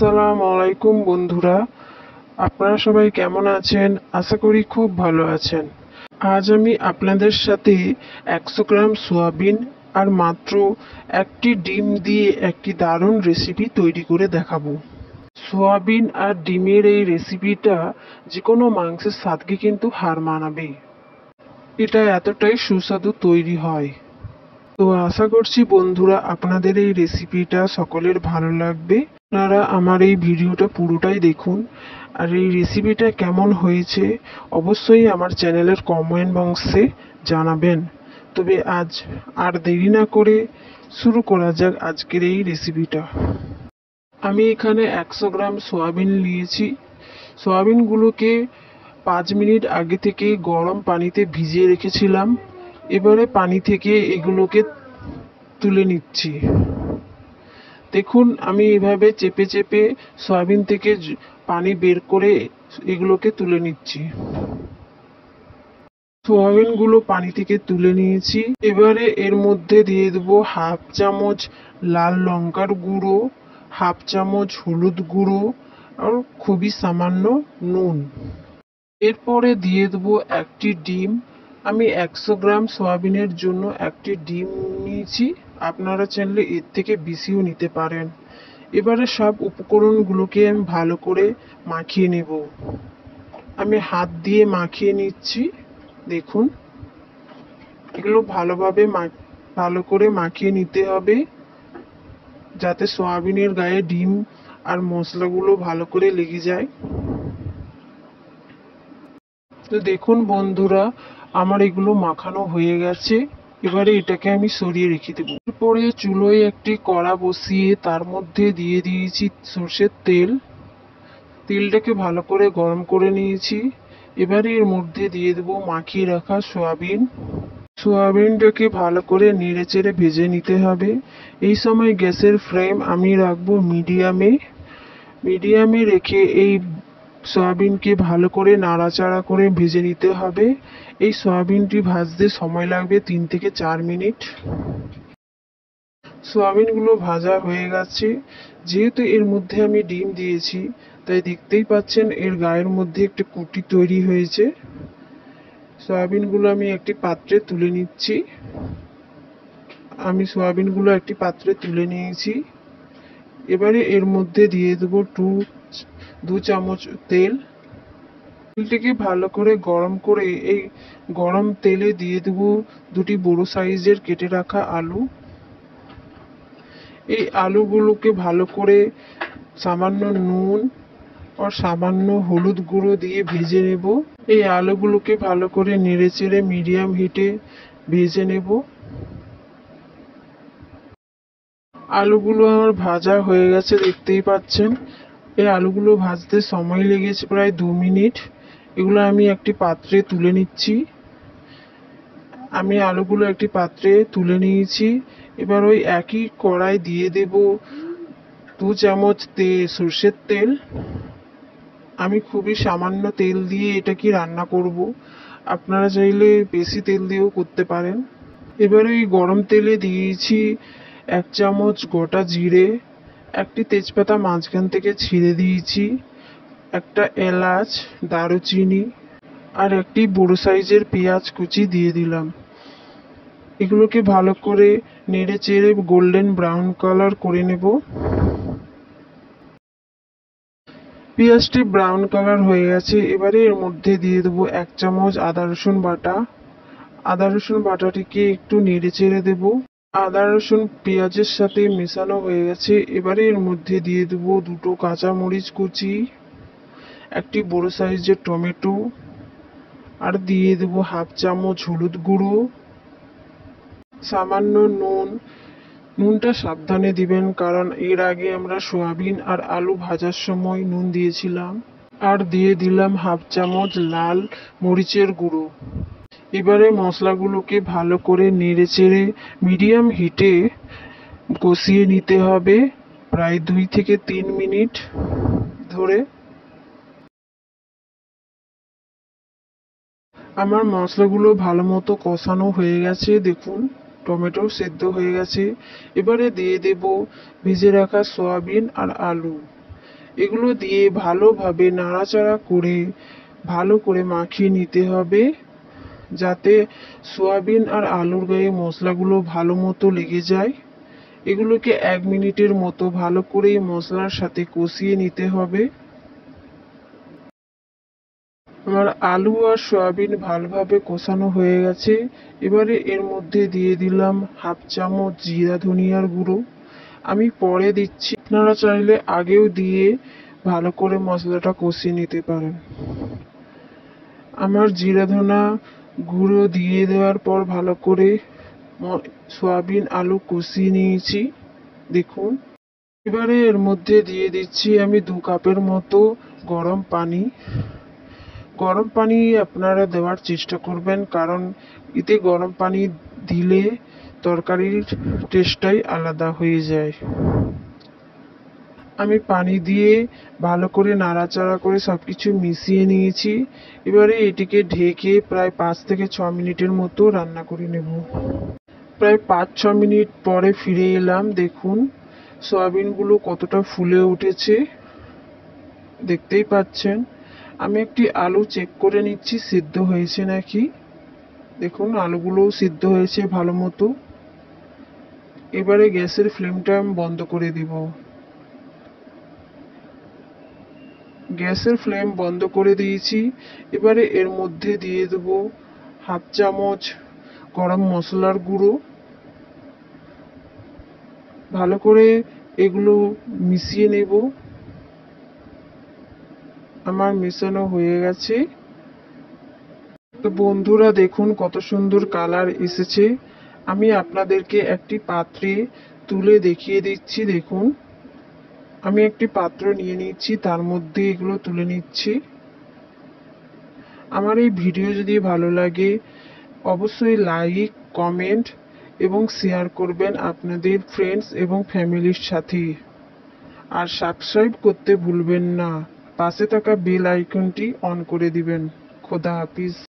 আসসালামু আলাইকুম বন্ধুরা, আপনারা সবাই কেমন আছেন? আশা করি খুব ভালো আছেন। আজ আমি আপনাদের সাথে 100 গ্রাম সোয়াবিন আর মাত্র একটি ডিম দিয়ে একটি দারুণ রেসিপি তৈরি করে দেখাবো। সোয়াবিন আর ডিমের এই রেসিপিটা যে কোনো মাংসের স্বাদকে কিন্তু হার মানাবে। এটা এতটাই সুস্বাদু তৈরি হয়। তো আশা করছি বন্ধুরা আপনাদের এই রেসিপিটা সকলের ভালো লাগবে। আপনারা আমার এই ভিডিওটা পুরোটাই দেখুন, আর এই রেসিপিটা কেমন হয়েছে অবশ্যই আমার চ্যানেলের কমেন্ট বক্সে জানাবেন। তবে আজ আর দেরি না করে শুরু করা যাক আজকের এই রেসিপিটা। আমি এখানে 100 গ্রাম সয়াবিন নিয়েছি। সয়াবিনগুলোকে 5 মিনিট আগে থেকে গরম পানিতে ভিজিয়ে রেখেছিলাম। এবারে পানি থেকে এগুলোকে তুলে নিচ্ছি। দেখুন আমি এভাবে চেপে চেপে সয়াবিন থেকে পানি বের করে এগুলোকে তুলে নিচ্ছি। সয়াবিনগুলো পানি থেকে তুলে নিয়েছি। এবারে এর মধ্যে দিয়ে দেবো হাফ চামচ লাল লঙ্কার গুঁড়ো, হাফ চামচ হলুদ গুঁড়ো আর খুবই সামান্য নুন। এরপরে দিয়ে দেবো একটি ডিম। আমি 100 গ্রাম সয়াবিনের জন্য একটি ডিম নিয়েছি, আপনারা চাইলে এর থেকে বেশিও নিতে পারেন। এবারে সব উপকরণগুলোকে আমি ভালো করে মাখিয়ে নেব। আমি হাত দিয়ে মাখিয়ে নিচ্ছি। দেখুন এগুলো ভালো করে মাখিয়ে নিতে হবে, যাতে সয়াবিনের গায়ে ডিম আর মশলাগুলো ভালো করে লেগে যায়। তো দেখুন বন্ধুরা আমার এগুলো মাখানো হয়ে গেছে। এবারে এটাকে আমি সরিয়ে রেখে দেবো। এরপরে চুলোয় একটি কড়া বসিয়ে তার মধ্যে দিয়ে দিয়েছি সর্ষের তেল। তেলটাকে ভালো করে গরম করে নিয়েছি। এবারে এর মধ্যে দিয়ে দেবো মাখিয়ে রাখা সয়াবিন। সয়াবিনটাকে ভালো করে নেড়ে চেড়ে ভেজে নিতে হবে। এই সময় গ্যাসের ফ্লেম আমি রাখবো মিডিয়ামে রেখে এই সয়াবিনকে ভালো করে নাড়াচাড়া করে ভেজে নিতে হবে। এই সয়াবিনটি ভাজতে সময় লাগবে 3 থেকে 4 মিনিট। সয়াবিনগুলো ভাজা হয়ে গেছে। যেহেতু এর মধ্যে আমি ডিম দিয়েছি তাই দেখতেই পাচ্ছেন এর গায়ের মধ্যে একটি কুটি তৈরি হয়েছে। সয়াবিনগুলো আমি একটি পাত্রে তুলে নিচ্ছি। আমি সয়াবিনগুলো একটি পাত্রে তুলে নিয়েছি। এবারে এর মধ্যে দিয়ে দেবো 2 চামচ তেল। তেলটিকে ভালো করে গরম করে এই গরম তেলে দিয়ে দেবো 2টি বড় সাইজের কেটে রাখা আলু। এই আলুগুলোকে ভালো করে সামান্য নুন আর সামান্য হলুদ গুঁড়ো দিয়ে ভেজে নেব। এই আলুগুলোকে ভালো করে নেড়ে চেড়ে মিডিয়াম হিটে ভেজে নেব। আলুগুলো আমার ভাজা হয়ে গেছে, দেখতেই পাচ্ছেন। এই আলুগুলো ভাজতে সময় লেগেছে প্রায় 2 মিনিট। এগুলো আমি একটি পাত্রে তুলে নিচ্ছি। আমি আলুগুলো একটি পাত্রে তুলে নিয়েছি। এবার ওই একই কড়াই দিয়ে দেব 2 চামচ সর্ষের তেল। আমি খুবই সামান্য তেল দিয়ে এটাকে রান্না করব, আপনারা চাইলে বেশি তেল দিয়েও করতে পারেন। এবারে এই গরম তেলে দিয়েছি 1 চামচ গোটা জিরে, একটি তেজপাতা মাঝখান থেকে ছিঁড়ে দিয়েছি, একটা এলাচ, দারুচিনি আর একটি বড় সাইজের পেঁয়াজ কুচি দিয়ে দিলাম। এগুলোকে ভালো করে নেড়ে চেড়ে গোল্ডেন ব্রাউন কালার করে নেব। পেঁয়াজটি ব্রাউন কালার হয়ে গেছে। এবারে এর মধ্যে দিয়ে দেবো 1 চামচ আদা রসুন বাটা। আদা রসুন বাটাটিকে একটু নেড়ে চেড়ে দেবো। আদা রসুন পেঁয়াজের সাথে মেশানো হয়ে গেছে। এবারে এর মধ্যে দিয়ে দেবো 2টো কাঁচামরিচ কুচি, একটি বড় সাইজের টমেটো আর দিয়ে দেবো হাফ চামচ হলুদ গুঁড়ো, সামান্য নুন। নুনটা সাবধানে দিবেন, কারণ এর আগে আমরা সয়াবিন আর আলু ভাজার সময় নুন দিয়েছিলাম। আর দিয়ে দিলাম হাফ চামচ লাল মরিচের গুঁড়ো। এবারে মশলাগুলোকে ভালো করে নেড়ে চেড়ে মিডিয়াম হিটে কষিয়ে নিতে হবে প্রায় 2 থেকে 3 মিনিট ধরে। আমার মশলাগুলো ভালো মতো কষানো হয়ে গেছে। দেখুন টমেটো সেদ্ধ হয়ে গেছে। এবারে দিয়ে দেব ভেজে রাখা সয়াবিন আর আলু। এগুলো দিয়ে ভালোভাবে নাড়াচাড়া করে ভালো করে মাখিয়ে নিতে হবে, যাতে সয়াবিন আর আলুর গায়ে মশলাগুলো ভালো মতো লেগে যায়। এগুলোকে 1 মিনিটের মতো ভালো করে মশলার সাথে কষিয়ে নিতে হবে। আমার আলু আর সয়াবিন ভালোভাবে কষানো হয়ে গেছে। এবারে এর মধ্যে দিয়ে দিলাম 1/2 চামচ জিরা ধনিয়ার গুঁড়ো। আমি পরে দিচ্ছি, আপনারা চাইলে আগেও দিয়ে ভালো করে মশলাটা কষিয়ে নিতে পারেন। আমার জিরা ধনা গুঁড়ো দিয়ে দেওয়ার পর ভালো করে সয়াবিন আলু কষিয়ে নিয়েছি, দেখুন। এবারে এর মধ্যে দিয়ে দিচ্ছি আমি 2 কাপের মতো গরম পানি। গরম পানি আপনারা দেওয়ার চেষ্টা করবেন, কারণ এতে গরম পানি দিলে তরকারির টেস্টটাই আলাদা হয়ে যায়। আমি পানি দিয়ে ভালো করে নাড়াচাড়া করে সবকিছু মিশিয়ে নিয়েছি। এবারে এটিকে ঢেকে প্রায় 5 থেকে 6 মিনিটের মতো রান্না করে নেব। প্রায় 5-6 মিনিট পরে ফিরে এলাম, দেখুন সয়াবিনগুলো কতটা ফুলে উঠেছে, দেখতেই পাচ্ছেন। আমি একটি আলু চেক করে নিচ্ছি সিদ্ধ হয়েছে নাকি। দেখুন আলুগুলোও সিদ্ধ হয়েছে ভালো মতো। এবারে গ্যাসের ফ্লেমটা আমি বন্ধ করে দিব। গ্যাসের ফ্লেম বন্ধ করে দিয়েছি। এবারে এর মধ্যে দিয়ে দেব 1/2 চামচ গরম মশলার গুঁড়ো। ভালো করে এগুলো মিশিয়ে নেব। আমার মেশানো হয়ে গেছে। তো বন্ধুরা দেখুন কত সুন্দর কালার এসেছে। আমি আপনাদেরকে একটি পাত্রে তুলে দেখিয়ে দিচ্ছি, দেখুন। আমি একটি পাত্র নিয়ে নিচ্ছি, তার মধ্যে এগুলো তুলে নিচ্ছি। আমার এই ভিডিও যদি ভালো লাগে অবশ্যই লাইক, কমেন্ট এবং শেয়ার করবেন আপনাদের ফ্রেন্ডস এবং ফ্যামিলির সাথে। আর সাবস্ক্রাইব করতে ভুলবেন না। পাশে থাকা বেল আইকনটি অন করে দিবেন। খোদা হাফিজ।